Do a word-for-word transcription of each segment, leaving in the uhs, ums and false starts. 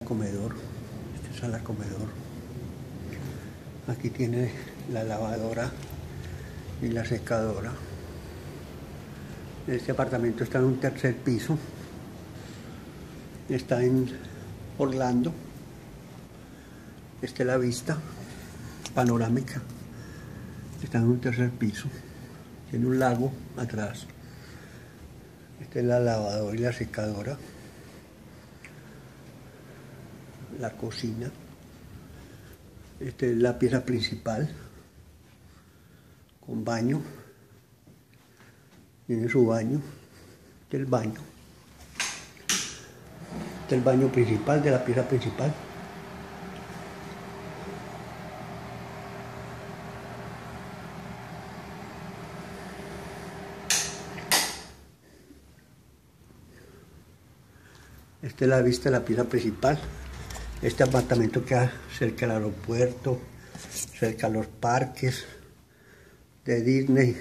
Comedor, este es el comedor. Aquí tiene la lavadora y la secadora. Este apartamento está en un tercer piso, está en Orlando. Esta es la vista panorámica, está en un tercer piso, tiene un lago atrás. Esta es la lavadora y la secadora, la cocina. Esta es la pieza principal con baño, tiene su baño. Este es el baño, este es el baño principal de la pieza principal. Esta es la vista de la pieza principal. Este apartamento queda cerca del aeropuerto, cerca de los parques de Disney,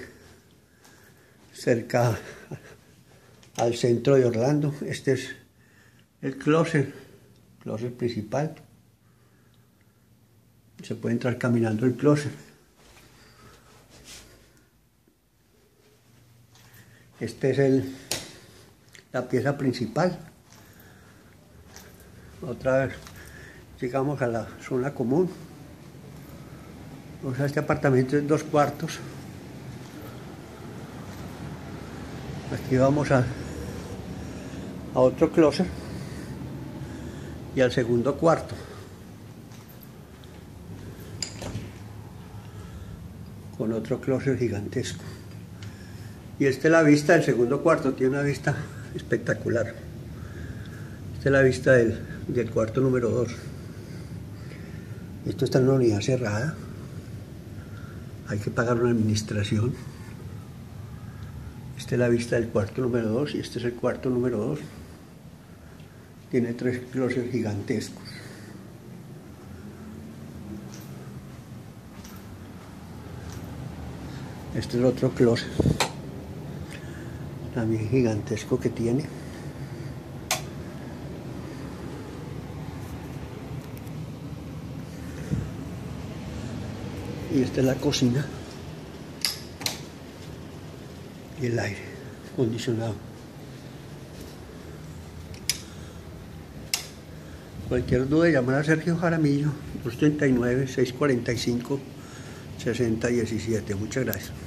cerca al centro de Orlando. Este es el closet, closet principal. Se puede entrar caminando el closet. Este es el, la pieza principal. Otra vez llegamos a la zona común. O sea, este apartamento es dos cuartos. Aquí vamos a, a otro closet y al segundo cuarto. Con otro closet gigantesco. Y esta es la vista del segundo cuarto, tiene una vista espectacular. Esta es la vista del, del cuarto número dos. Esto está en una unidad cerrada. Hay que pagar una administración. Esta es la vista del cuarto número dos y este es el cuarto número dos. Tiene tres closets gigantescos. Este es el otro closet, también gigantesco, que tiene. Y esta es la cocina y el aire acondicionado. Cualquier duda, llamar a Sergio Jaramillo, dos treinta y nueve, seiscientos cuarenta y cinco, sesenta diecisiete. Muchas gracias.